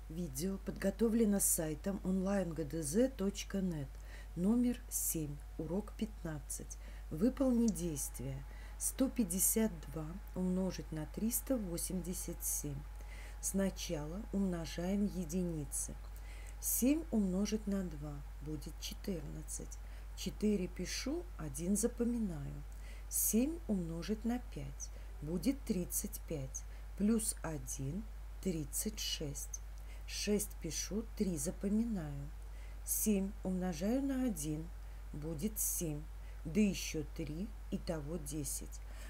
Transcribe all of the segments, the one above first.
Видео подготовлено сайтом onlinegdz.net. Номер 7. Урок 15. Выполни действие. 152 умножить на 387. Сначала умножаем единицы. 7 умножить на 2 будет 14. 4 пишу, 1 запоминаю. 7 умножить на 5 будет 35. Плюс 1 – 36. 6 пишу, 3 запоминаю. 7 умножаю на 1 будет 7. Да еще 3, итого 10.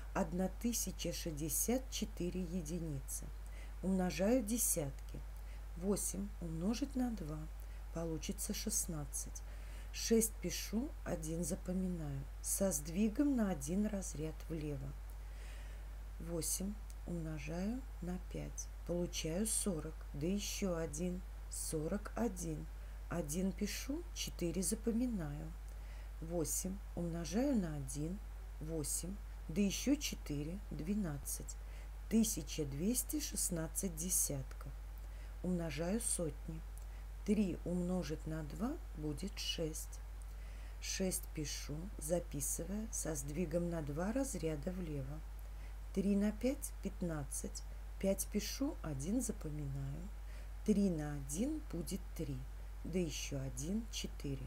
1064 единицы. Умножаю десятки. 8 умножить на 2 получится 16. 6 пишу, 1 запоминаю. Со сдвигом на 1 разряд влево. 8 умножаю на 5. Получаю 40. Да еще 1. 41. 1 пишу, 4 запоминаю. 8 умножаю на 1. 8. Да еще 4. 12. 1216 десятков. Умножаю сотни. 3 умножить на 2 будет 6. 6 пишу, записывая со сдвигом на 2 разряда влево. 3 на 5 – 15. 5 пишу, 1 запоминаю. 3 на 1 будет 3. Да еще 1 – 4.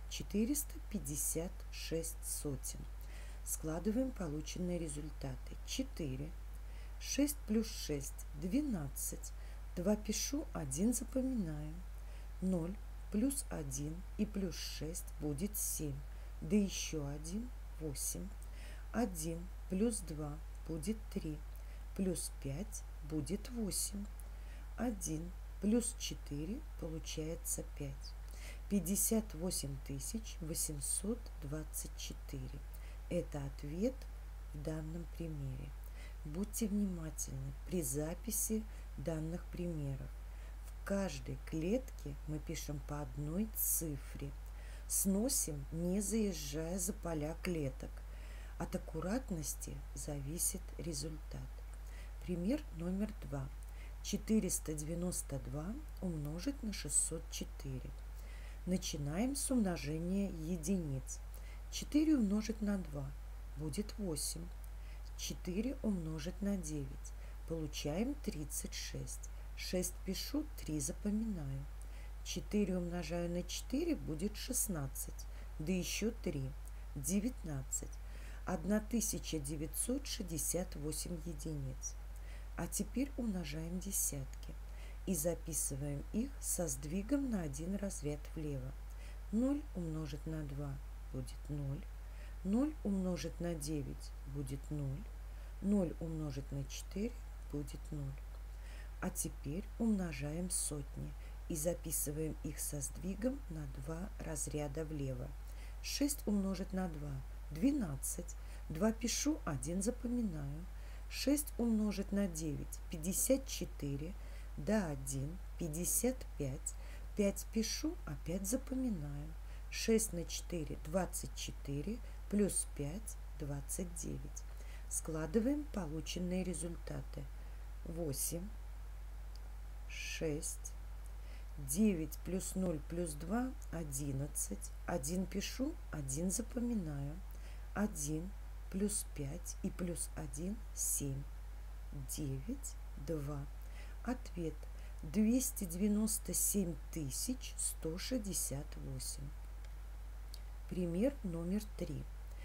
456 сотен. Складываем полученные результаты. 4. 6 плюс 6 – 12. 2 пишу, 1 запоминаю. 0 плюс 1 и плюс 6 будет 7. Да еще 1 – 8. 1 плюс 2 будет 3. Плюс 5 будет 8. 1 плюс 4 получается 5. 58 824. Это ответ в данном примере. Будьте внимательны при записи данных примеров. В каждой клетке мы пишем по одной цифре. Сносим, не заезжая за поля клеток. От аккуратности зависит результат. Пример номер 2. 492 умножить на 604. Начинаем с умножения единиц. 4 умножить на 2 будет 8. 4 умножить на 9. Получаем 36. 6 пишу, 3 запоминаю. 4 умножаю на 4 будет 16. Да еще 3. 19. 1968 единиц. А теперь умножаем десятки и записываем их со сдвигом на 1 разряд влево. 0 умножить на 2 будет 0. 0 умножить на 9 будет 0. 0 умножить на 4 будет 0. А теперь умножаем сотни и записываем их со сдвигом на 2 разряда влево. 6 умножить на 2 – 12. 2 пишу, 1 запоминаю. 6 умножить на 9 – 54. Да 1 – 55. 5 пишу, опять запоминаю. 6 на 4 – 24. Плюс 5 – 29. Складываем полученные результаты. 8, 6, 9 плюс 0 плюс 2 – 11. 1 пишу, 1 запоминаю. 1 плюс 5 и плюс 1 – 7. 9, 2. Ответ – 297 168. Пример номер 3.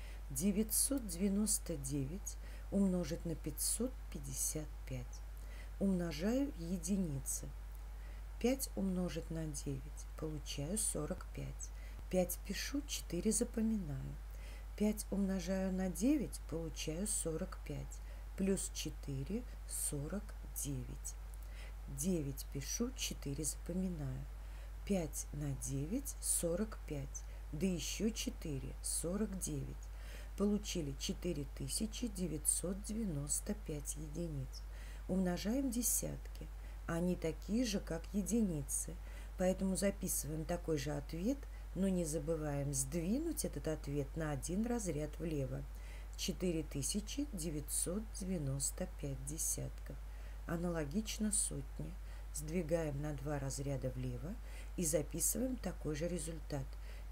999 умножить на 555. Умножаю единицы. 5 умножить на 9. Получаю 45. 5 пишу, 4 запоминаю. 5 умножаю на 9. Получаю 45. Плюс 4 – 49. 9 пишу, 4 запоминаю. 5 на 9 – 45. Да еще 4 – 49. Получили 4995 единиц. Умножаем десятки. Они такие же, как единицы. Поэтому записываем такой же ответ, но не забываем сдвинуть этот ответ на 1 разряд влево. 4995 десятков. Аналогично сотне. Сдвигаем на 2 разряда влево и записываем такой же результат –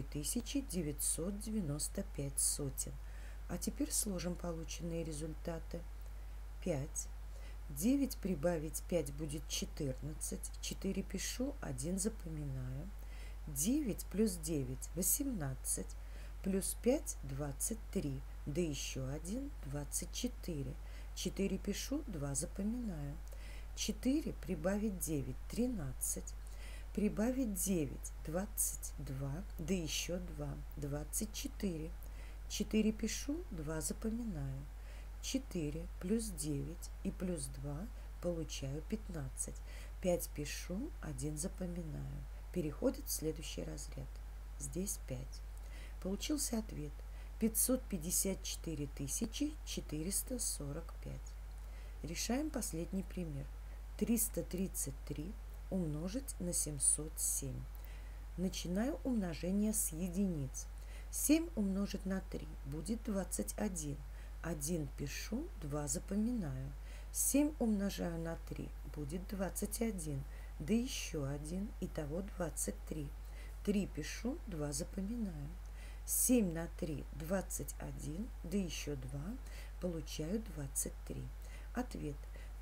4995 сотен. А теперь сложим полученные результаты. 5. 9 прибавить 5 будет 14. 4 пишу, 1 запоминаю. 9 плюс 9 – 18. Плюс 5 – 23. Да еще 1 – 24. 4 пишу, 2 запоминаю. 4 прибавить 9 – 13. Прибавить 9 – 22. Да еще 2 – 24. 4 пишу, 2 запоминаю. 4 плюс 9 и плюс 2 получаю 15. 5 пишу, 1 запоминаю. Переходит в следующий разряд. Здесь 5. Получился ответ 554 445. Решаем последний пример. 333 умножить на 707. Начинаю умножение с единиц. 7 умножить на 3 будет 21. 1 пишу, 2 запоминаю. 7 умножаю на 3 будет 21. Да еще 1, итого 23. 3 пишу, 2 запоминаю. 7 на 3 – 21, да еще 2, получаю 23. Ответ –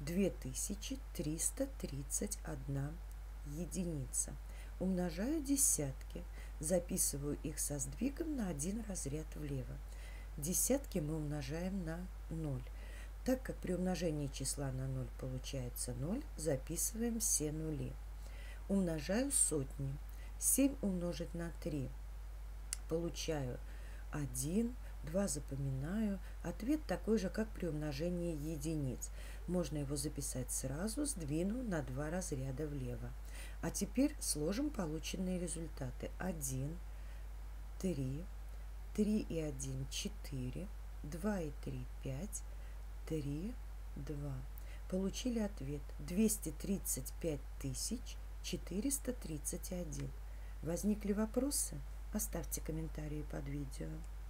2331 единица. Умножаю десятки, записываю их со сдвигом на 1 разряд влево. Десятки мы умножаем на 0. Так как при умножении числа на 0 получается 0, записываем все нули. Умножаю сотни. 7 умножить на 3 получаю 1, 2 запоминаю. Ответ такой же, как при умножении единиц. Можно его записать сразу, сдвину на 2 разряда влево. А теперь сложим полученные результаты. 1, 3, 3 и 1, 4, 2 и 3, 5, 3, 2. Получили ответ 235 431. Возникли вопросы? Оставьте комментарии под видео.